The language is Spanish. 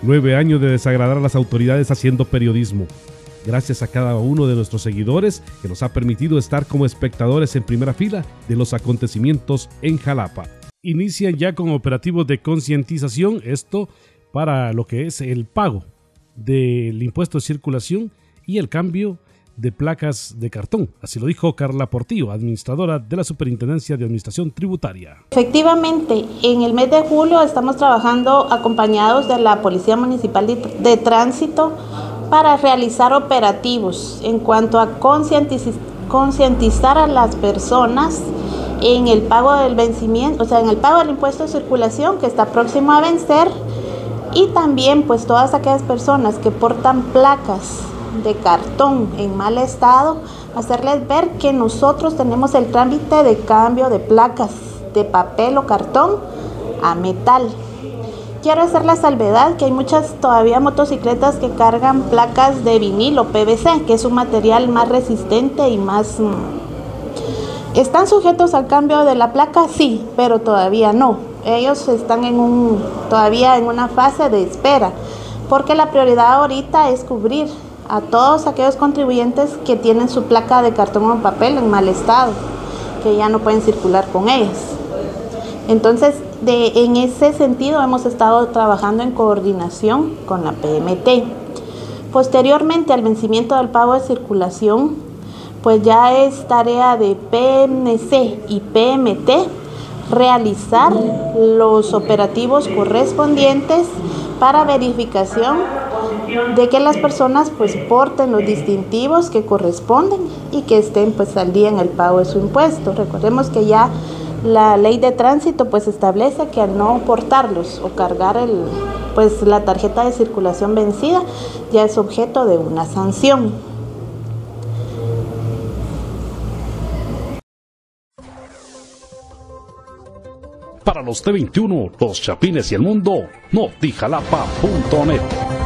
9 años de desagradar a las autoridades haciendo periodismo. Gracias a cada uno de nuestros seguidores que nos ha permitido estar como espectadores en primera fila de los acontecimientos en Jalapa. Inician ya con operativos de concientización, esto para lo que es el pago del impuesto de circulación y el cambio de placas de cartón. Así lo dijo Carla Portillo, administradora de la Superintendencia de Administración Tributaria. Efectivamente, en el mes de julio estamos trabajando acompañados de la Policía Municipal de Tránsito para realizar operativos en cuanto a concientizar a las personas en el pago del vencimiento, o sea, en el pago del impuesto de circulación que está próximo a vencer, y también pues todas aquellas personas que portan placas de cartón en mal estado, hacerles ver que nosotros tenemos el trámite de cambio de placas de papel o cartón a metal. Quiero hacer la salvedad que hay muchas todavía motocicletas que cargan placas de vinilo PVC, que es un material más resistente y más... ¿Están sujetos al cambio de la placa? Sí, pero todavía no. Ellos están todavía en una fase de espera, porque la prioridad ahorita es cubrir a todos aquellos contribuyentes que tienen su placa de cartón o papel en mal estado, que ya no pueden circular con ellas. Entonces, en ese sentido hemos estado trabajando en coordinación con la PMT. Posteriormente al vencimiento del pago de circulación, pues ya es tarea de PMC y PMT realizar los operativos correspondientes para verificación de que las personas pues porten los distintivos que corresponden y que estén pues al día en el pago de su impuesto. Recordemos que ya la ley de tránsito pues establece que al no portarlos o cargar la tarjeta de circulación vencida ya es objeto de una sanción. Para los T21, los Chapines y el mundo, notijalapa.net.